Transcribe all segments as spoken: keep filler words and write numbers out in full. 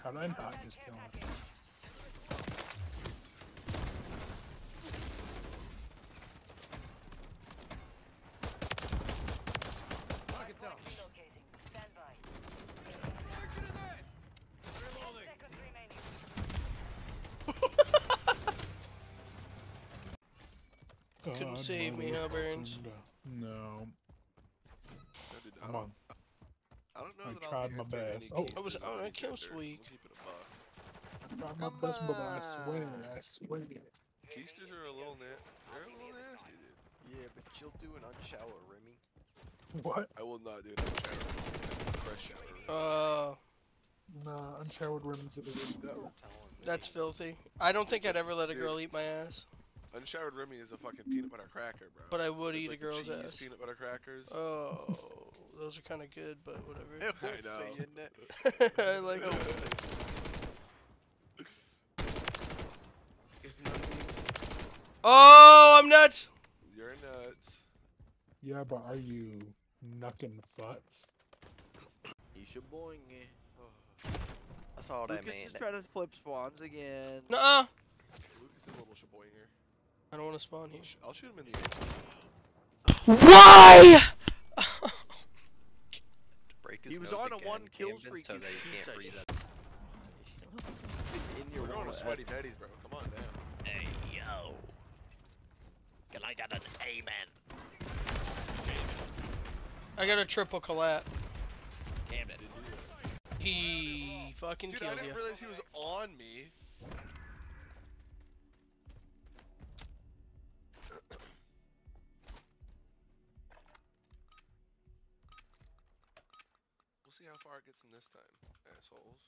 How did I not just kill him? Target down. Stand by. Reloading. Seconds remaining. Couldn't save me, huh, Burns? No. I Come don't, on. I don't know I that I'll tried be my entering any best. Oh. games I was as a on a regen kill nerd. streak. We'll keep it a buck. I tried my Come best, but I swear, on. I swear. Keisters are a little na- they're a little nasty, dude. Yeah, but you'll do an unshower, Remy. What? I will not do that shower. Fresh shower. Uh, Nah, unshowered rims of the week though. Telling me. that's filthy. I don't think I'd ever let a girl eat my ass, Unshowered Remy is a fucking peanut butter cracker, bro. but I would It's eat like a girl's the cheese ass. peanut butter crackers. Oh, those are kind of good, but whatever. I know. I like No. them. Oh, I'm nuts! You're nuts. Yeah, but are you knucking futts? Isha boing. Oh. That's all that Lucas man. is trying to flip spawns again. Nuh-uh. Lucas is a little shaboinger. I don't want to spawn here. I'll shoot him in the air. Why? Break his He was nose on a again, one kill Camden, streak, so you that he piece can't of breathe. shit. In your We're going wall, to sweaty betties, bro. Come on down. Hey, yo. Can I get an amen? I got a triple collat. Camden. He fucking Dude, I killed didn't you. realize he was on me. We'll see how far it gets him this time, assholes.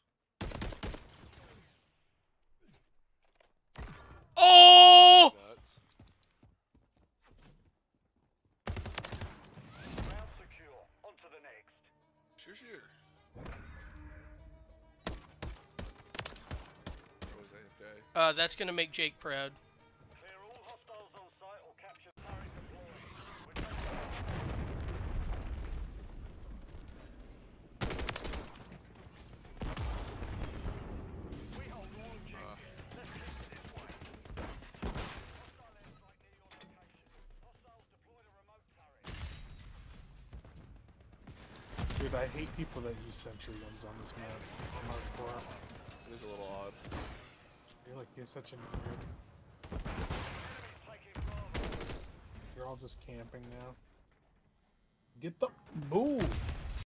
Oh! Nuts. Round secure. On to the next. Sure, sure. Where was A F K? Uh, that's gonna make Jake proud. Clear all hostiles on site or capture turret deployed. We're We hold all objectives. Let's keep it this way. Hostile airstrike near your location. Hostiles deployed a remote turret. Dude, I hate people that use sentry guns on this map. I'm hardcore. It was a little odd. You're like, you're such a nerd. Taking Bravo. You're all just camping now. Get the move!